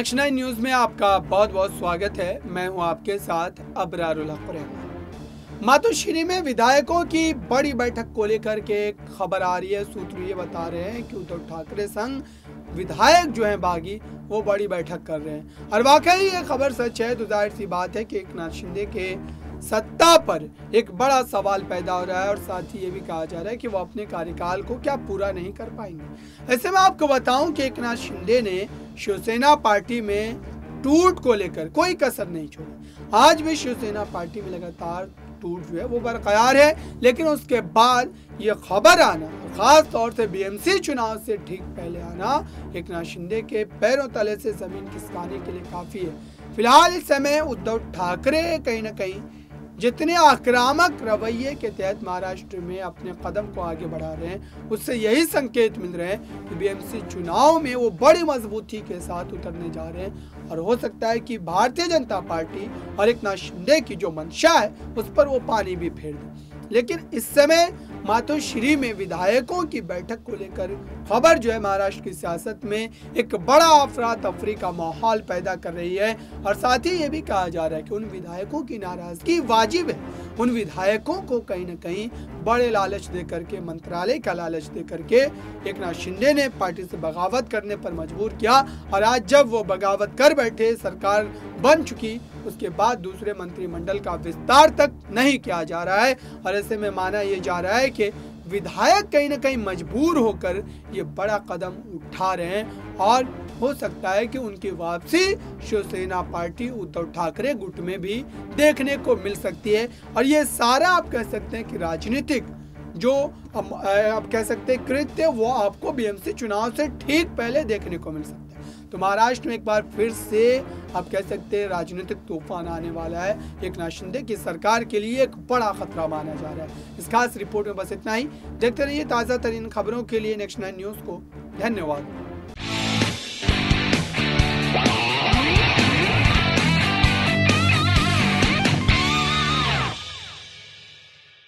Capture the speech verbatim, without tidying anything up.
Next nine news में आपका बहुत बहुत स्वागत है। मैं हूं आपके साथ अबरारुल हक रहमान। मातोश्री में विधायकों की बड़ी बैठक को लेकर के खबर आ रही है। सूत्र ये बता रहे हैं कि उद्धव ठाकरे संग विधायक जो हैं बागी वो बड़ी बैठक कर रहे हैं और वाकई ये खबर सच है तो जाहिर सी बात है कि एकनाथ शिंदे के सत्ता पर एक बड़ा सवाल पैदा हो रहा है और साथ ही ये भी कहा जा रहा है कि वो अपने कार्यकाल को क्या पूरा नहीं कर पाएंगे। ऐसे में आपको बताऊं कि एकनाथ शिंदे ने शिवसेना पार्टी में टूट को लेकर कोई कसर नहीं छोड़ी। आज भी शिवसेना पार्टी में लगातार टूट जो है वो बरकरार है, लेकिन उसके बाद ये खबर आना, खास तौर से बीएमसी चुनाव से ठीक पहले आना, एकनाथ शिंदे के पैरों तले से जमीन खिसकाने के लिए काफी है। फिलहाल इस समय उद्धव ठाकरे कहीं ना कहीं जितने आक्रामक रवैये के तहत महाराष्ट्र में अपने कदम को आगे बढ़ा रहे हैं, उससे यही संकेत मिल रहे हैं कि बीएमसी चुनाव में वो बड़ी मजबूती के साथ उतरने जा रहे हैं और हो सकता है कि भारतीय जनता पार्टी और एकनाथ शिंदे की जो मंशा है उस पर वो पानी भी फेर दे। लेकिन इस समय मातोश्री में विधायकों की बैठक को लेकर खबर जो है महाराष्ट्र की सियासत में एक बड़ा अफरा तफरी का माहौल पैदा कर रही है और साथ ही ये भी कहा जा रहा है कि उन विधायकों की नाराजगी वाजिब है। उन विधायकों को कहीं ना कहीं बड़े लालच दे करके, मंत्रालय का लालच दे करके एकनाथ शिंदे ने पार्टी से बगावत करने पर मजबूर किया और आज जब वो बगावत कर बैठे, सरकार बन चुकी, उसके बाद दूसरे मंत्रिमंडल का विस्तार तक नहीं किया जा रहा है और ऐसे में माना यह जा रहा है कि विधायक कहीं ना कहीं मजबूर होकर ये बड़ा कदम उठा रहे हैं और हो सकता है कि उनकी वापसी शिवसेना पार्टी उद्धव ठाकरे गुट में भी देखने को मिल सकती है। और ये सारा आप कह सकते हैं कि राजनीतिक जो आप कह सकते हैं कृत्य वो आपको बीएमसी चुनाव से ठीक पहले देखने को मिल सकता है। तो महाराष्ट्र में एक बार फिर से आप कह सकते हैं राजनीतिक तूफान आने वाला है। एकनाथ शिंदे की सरकार के लिए एक बड़ा खतरा माना जा रहा है। इस खास रिपोर्ट में बस इतना ही। देखते रहिए ताज़ा तरीन खबरों के लिए नेक्स्ट नाइन न्यूज़ को। धन्यवाद।